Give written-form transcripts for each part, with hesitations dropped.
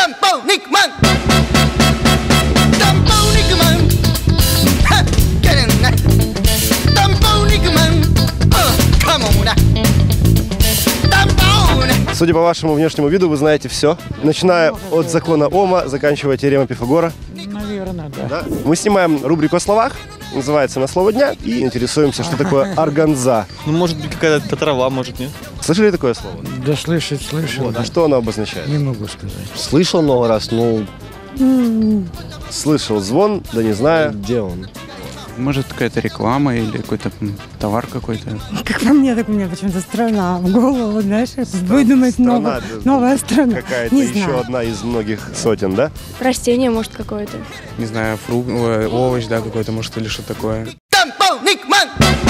Тамполникман! Тамполникман! Get in there! Тамполникман! Come on now! Судя по вашему внешнему виду, вы знаете все. Начиная от закона Ома, заканчивая теоремой Пифагора. Наверное, да. Мы снимаем рубрику о словах, называется «На слово дня», и интересуемся, что такое органза. Ну, может быть, какая-то трава, может, нет? Слышали такое слово? Да слышал. Вот. А что оно обозначает? Не могу сказать. Слышал много раз, но Слышал звон, да не знаю. где он? Может, какая-то реклама или какой-то товар какой-то. Как по мне, так у меня почему-то страна в голову, знаешь, выдумать Страна, новая страна. Какая-то Не еще знаю. одна из многих сотен, да? Растение, может, какое-то. Не знаю, овощ, да, какой-то, может, или что такое. Тамполникман!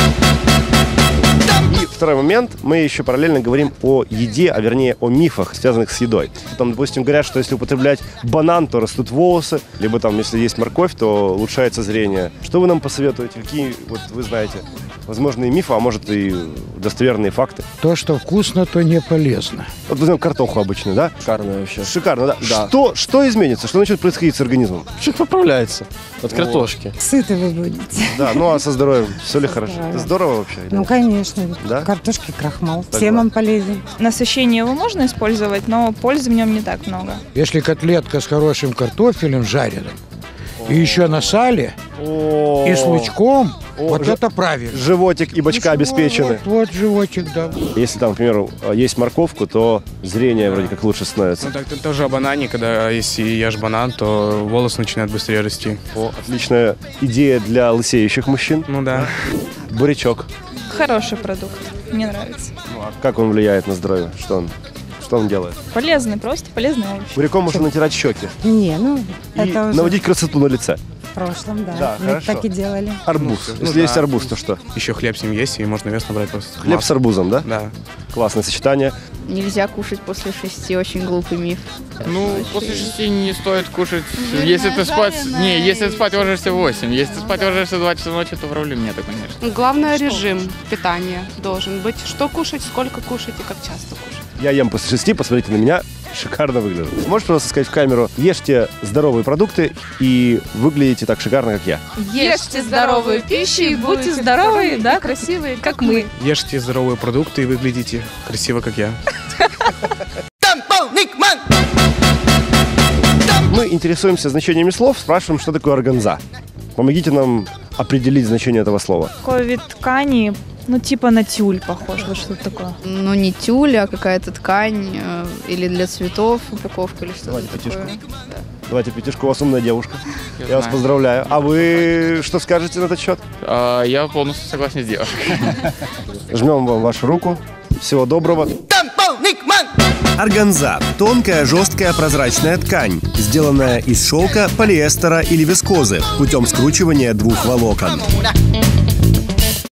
И второй момент, мы еще параллельно говорим о еде, а вернее о мифах, связанных с едой. Там, допустим, говорят, что если употреблять банан, то растут волосы, либо там, если есть морковь, то улучшается зрение. Что вы нам посоветуете? Какие, вот вы знаете, возможные мифы, а может и достоверные факты? То, что вкусно, то не полезно. Вот возьмем картоху обычную, да? Шикарно вообще. Шикарно, да? Да. Что изменится? Что начнет происходить с организмом? Человек поправляется от картошки. Сыты вы будете. Да, ну а со здоровьем все ли хорошо? здоровьем. Это здорово вообще? или Ну, нет? конечно. Да? Картошки, крахмал. Согласен. Всем он полезен. Насыщение его можно использовать, но пользы в нем не так много. Если котлетка с хорошим картофелем жареным, и еще на сале, О, и с лучком, О, вот ж- это правильно. Животик и бочка обеспечены. Вот животик, да. Если там, к примеру, есть морковку, то зрение вроде как лучше становится. Ну, так ты тоже о банане, когда если ешь банан, то волосы начинают быстрее расти. О, отличная идея для лысеющих мужчин. Ну да. Бурячок. Хороший продукт, мне нравится. Ну, а как он влияет на здоровье? Что он делает? Полезный, просто полезный овощ. Буряком можно натирать щеки Не, ну, и это уже наводить красоту на лице. в прошлом, да. Да, Мы хорошо. так и делали. Арбуз. Ну, Если да. есть арбуз, то что? Еще хлеб с ним есть, и можно вес набрать просто. Хлеб с арбузом, да? Да. Классное сочетание. Нельзя кушать после 6, очень глупый миф. Ну, после 6 не стоит кушать. Если ты спать... Не, если ты спать ложишься в 8. Если ты спать ложишься в 2 часа ночи, то проблем нет, конечно. Главное, режим питания должен быть. Что кушать, сколько кушать и как часто кушать. Я ем после 6, посмотрите на меня, шикарно выгляжу. Можешь просто сказать в камеру, ешьте здоровые продукты и выглядите так шикарно, как я. Ешьте здоровую пищу и будьте здоровые, да, красивые, как мы. Ешьте здоровые продукты и выглядите красиво, как я. Тамполникман! Мы интересуемся значениями слов, спрашиваем, что такое органза. Помогите нам определить значение этого слова. Такой вид ткани, ну типа на тюль похож, вот что-то такое. Ну, не тюль, а какая-то ткань или для цветов упаковка или что-то Давайте такое. пятишку. Давайте пятишку, у вас умная девушка. Я вас знаю. поздравляю. А вы что скажете на этот счет? Я полностью согласен с девушкой. Жмем вам вашу руку. Всего доброго. Тамполникман! Органза – тонкая, жесткая, прозрачная ткань, сделанная из шелка, полиэстера или вискозы путем скручивания двух волокон. Come on now.